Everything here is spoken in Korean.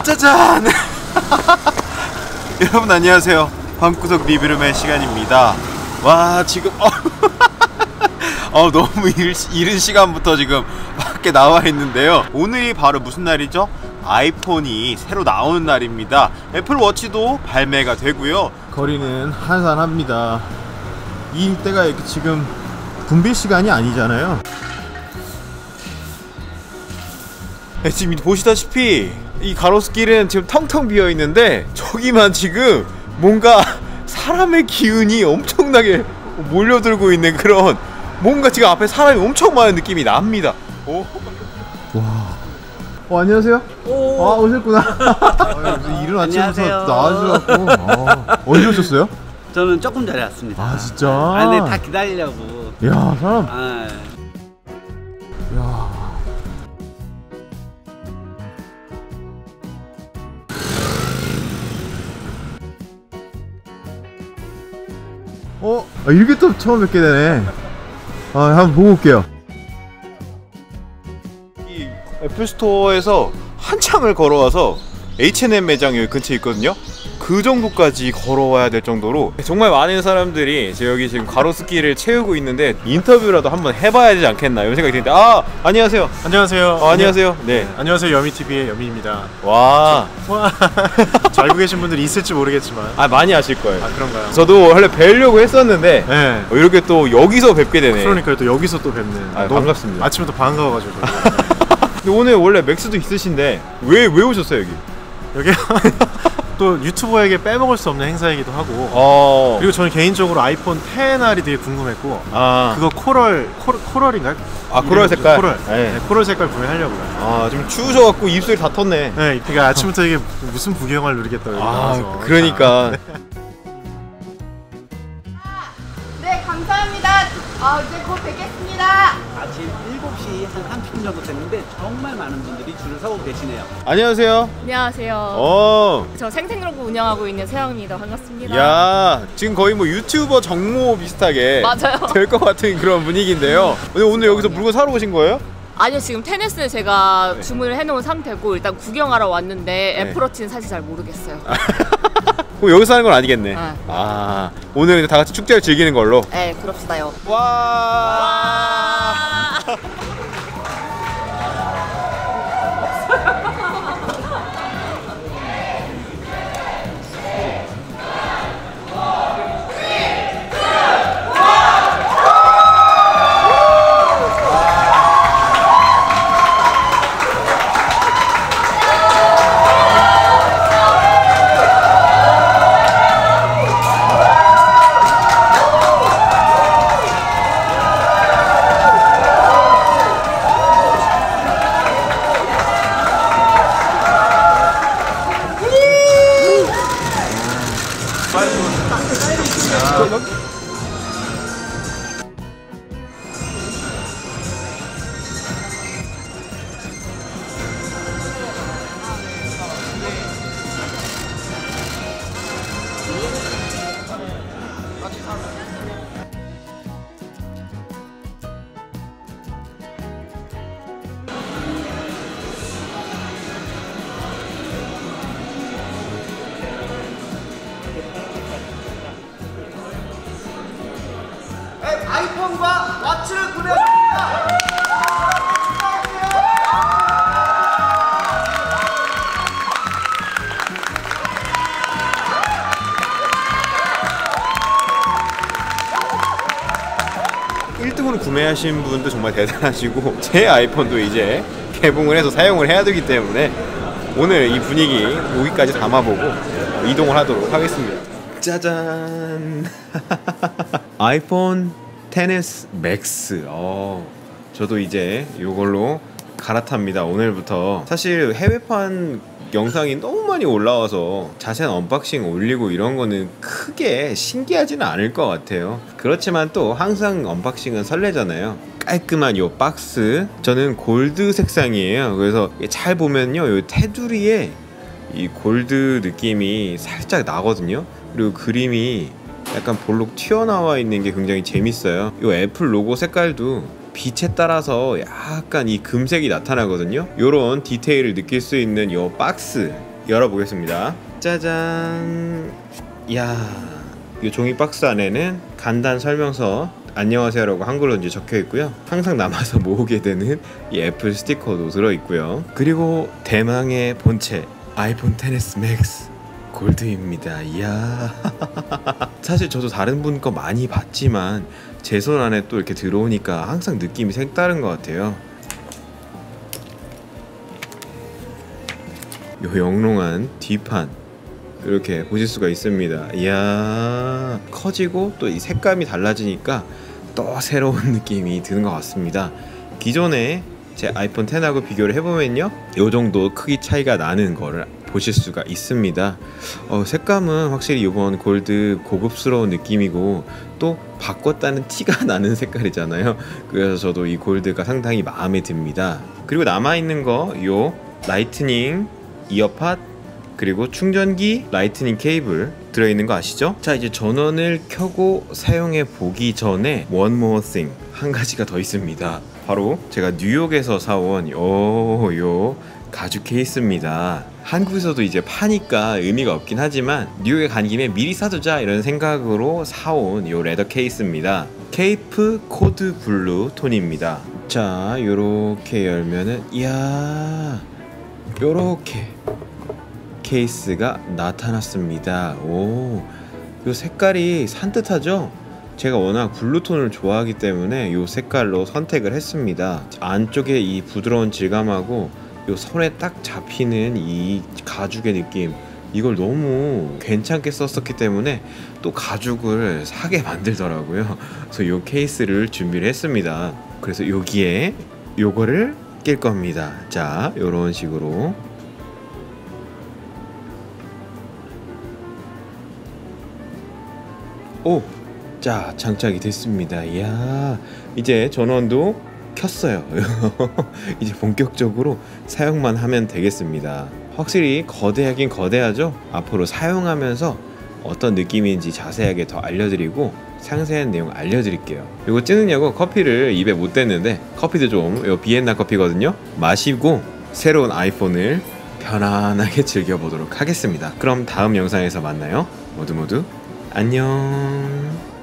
짜잔! 여러분 안녕하세요. 방구석 리뷰룸의 시간입니다. 와 지금 너무 이른 시간부터 지금 밖에 나와 있는데요. 오늘이 바로 무슨 날이죠? 아이폰이 새로 나오는 날입니다. 애플워치도 발매가 되고요. 거리는 한산합니다. 이때가 지금 분배 시간이 아니잖아요. 지금 보시다시피 이 가로수길은 지금 텅텅 비어 있는데 저기만 지금 뭔가 사람의 기운이 엄청나게 몰려들고 있는 그런, 뭔가 지금 앞에 사람이 엄청 많은 느낌이 납니다. 와. 안녕하세요. 오셨구나. 이른 아침부터 나와주셔갖고. 언제 오셨어요? 저는 조금 전에 왔습니다. 진짜? 근데 다 기다리려고. 야, 사람. 야. 이렇게 또 처음 뵙게 되네. 한번 보고 올게요. 이 애플스토어에서 한참을 걸어와서 H&M 매장이 여기 근처에 있거든요. 그 정도까지 걸어와야 될 정도로 정말 많은 사람들이 여기 지금 가로수길을 채우고 있는데 인터뷰라도 한번 해봐야 되지 않겠나 이런 생각이 드는데. 안녕하세요. 안녕하세요. 안녕하세요. 네. 안녕하세요. 여미TV의 여미입니다. 와. 잘 알고 계신 분들이 있을지 모르겠지만 많이 아실 거예요. 그런가요? 저도 원래 뵈려고 했었는데 네. 이렇게 또 여기서 뵙게 되네. 그러니까요. 또 여기서 또 뵙는. 반갑습니다. 아침부터 반가워가지고. 근데 오늘 원래 맥스도 있으신데 왜 오셨어요 여기? 여기 또 유튜버에게 빼먹을 수 없는 행사이기도 하고. 그리고 저는 개인적으로 아이폰 10R이 되게 궁금했고. 그거 코럴인가요? 코럴 색깔. 코럴 색깔 구매하려고요. 좀 추우셔갖고 입술이 다 텄네. 네, 그러니까 아침부터 이게 무슨 부경을 누리겠다 여기 나와서. 그러니까. 네, 감사합니다. 이제 곧 뵙겠습니다. 아침 7시 한 30분 정도 됐는데 정말 많은 분들이 줄을 서고 계시네요. 안녕하세요. 안녕하세요. 저 생생로그 운영하고 있는 세영입니다. 반갑습니다. 야, 지금 거의 뭐 유튜버 정모 비슷하게 맞아요. 될 것 같은 그런 분위기인데요. 오늘 여기서 물건 사러 오신 거예요? 아니요, 지금 테니스 제가 주문을 해놓은 상태고 일단 구경하러 왔는데 애플워치는 사실 잘 모르겠어요. 여기서 하는 건 아니겠네. 오늘 다 같이 축제를 즐기는 걸로. 네, 그럽시다요. 와. 아이폰과 와치를 구매했습니다. 으로 구매하신 분도 정말 대단하시고 제 아이폰도 이제 개봉을 해서 사용을 해야 되기 때문에 오늘 이 분위기 여기까지 담아보고 이동을 하도록 하겠습니다. 짜잔. 아이폰 XS 맥스. 저도 이제 이걸로 갈아탑니다. 오늘부터. 사실 해외판 영상이 너무 많이 올라와서 자세한 언박싱 올리고 이런 거는 크게 신기하지는 않을 것 같아요. 그렇지만 또 항상 언박싱은 설레잖아요. 깔끔한 요 박스, 저는 골드 색상이에요. 그래서 잘 보면요, 요 테두리에 이 골드 느낌이 살짝 나거든요. 그리고 그림이 약간 볼록 튀어나와 있는 게 굉장히 재밌어요. 요 애플 로고 색깔도 빛에 따라서 약간 이 금색이 나타나거든요. 요런 디테일을 느낄 수 있는 요 박스, 열어보겠습니다. 짜잔. 이야, 이 종이 박스 안에는 간단 설명서 안녕하세요라고 한글로 이제 적혀 있고요. 항상 남아서 모으게 되는 이 애플 스티커도 들어 있고요. 그리고 대망의 본체 아이폰 XS Max 골드입니다. 이야. 사실 저도 다른 분 거 많이 봤지만 제 손 안에 또 이렇게 들어오니까 항상 느낌이 색다른 것 같아요. 요 영롱한 뒷판 이렇게 보실 수가 있습니다. 이야, 커지고 또 이 색감이 달라지니까 또 새로운 느낌이 드는 것 같습니다. 기존에 제 아이폰 X하고 비교를 해보면요, 요 정도 크기 차이가 나는 거를 보실 수가 있습니다. 색감은 확실히 이번 골드 고급스러운 느낌이고 또 바꿨다는 티가 나는 색깔이잖아요. 그래서 저도 이 골드가 상당히 마음에 듭니다. 그리고 남아있는 거 요 라이트닝 이어팟 그리고 충전기 라이트닝 케이블 들어있는 거 아시죠? 자, 이제 전원을 켜고 사용해 보기 전에 one more thing, 한 가지가 더 있습니다. 바로 제가 뉴욕에서 사온 요 가죽 케이스입니다. 한국에서도 이제 파니까 의미가 없긴 하지만 뉴욕에 간 김에 미리 사두자 이런 생각으로 사온 요 레더 케이스입니다. 케이프 코드 블루 톤입니다. 자, 요렇게 열면은 이야, 요렇게 케이스가 나타났습니다. 오, 요 색깔이 산뜻하죠? 제가 워낙 블루톤을 좋아하기 때문에 요 색깔로 선택을 했습니다. 안쪽에 이 부드러운 질감하고 요 손에 딱 잡히는 이 가죽의 느낌, 이걸 너무 괜찮게 썼었기 때문에 또 가죽을 사게 만들더라고요. 그래서 요 케이스를 준비를 했습니다. 그래서 여기에 요거를 낄 겁니다. 자, 요런 식으로 오! 자, 장착이 됐습니다. 이야, 이제 전원도 켰어요. 이제 본격적으로 사용만 하면 되겠습니다. 확실히 거대하긴 거대하죠? 앞으로 사용하면서 어떤 느낌인지 자세하게 더 알려드리고 상세한 내용 알려드릴게요. 이거 찌느냐고 커피를 입에 못 댔는데, 커피도 좀 이거 비엔나 커피거든요. 마시고 새로운 아이폰을 편안하게 즐겨보도록 하겠습니다. 그럼 다음 영상에서 만나요. 모두 안녕.